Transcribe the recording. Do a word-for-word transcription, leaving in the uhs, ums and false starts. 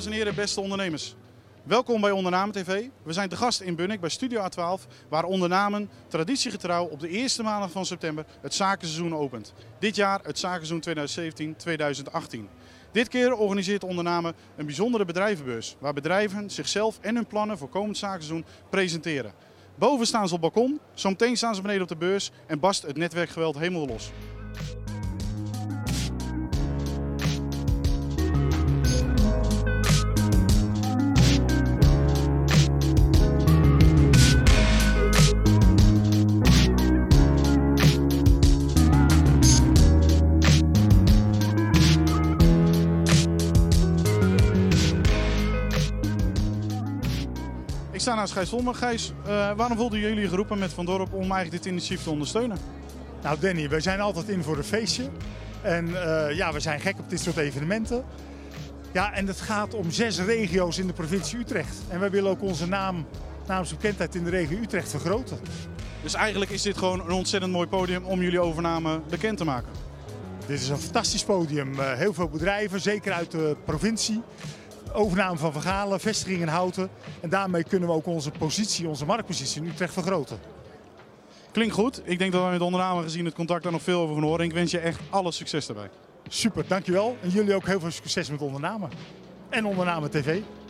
Dames en heren, beste ondernemers. Welkom bij Ondernamen T V. We zijn te gast in Bunnik bij Studio A twaalf, waar Ondernamen traditiegetrouw op de eerste maandag van september het zakenseizoen opent. Dit jaar het zakenseizoen tweeduizend zeventien tweeduizend achttien. Dit keer organiseert Ondernamen een bijzondere bedrijvenbeurs, waar bedrijven zichzelf en hun plannen voor komend zakenseizoen presenteren. Boven staan ze op het balkon, zometeen staan ze beneden op de beurs en barst het netwerkgeweld helemaal los. Ik sta naast Gijs Volmer. Gijs, uh, waarom voelden jullie geroepen met Van Dorp om eigenlijk dit initiatief te ondersteunen? Nou Danny, wij zijn altijd in voor een feestje. En uh, ja, we zijn gek op dit soort evenementen. Ja, en het gaat om zes regio's in de provincie Utrecht. En wij willen ook onze naam, naamsbekendheid in de regio Utrecht vergroten. Dus eigenlijk is dit gewoon een ontzettend mooi podium om jullie overname bekend te maken. Dit is een fantastisch podium. Uh, heel veel bedrijven, zeker uit de provincie. Overname van Van Galen, vestiging in Houten. En daarmee kunnen we ook onze positie, onze marktpositie in Utrecht vergroten. Klinkt goed. Ik denk dat we met Ondernamen gezien het contact daar nog veel over gaan horen. En ik wens je echt alle succes daarbij. Super, dankjewel. En jullie ook heel veel succes met Ondernamen. En Ondernamen T V.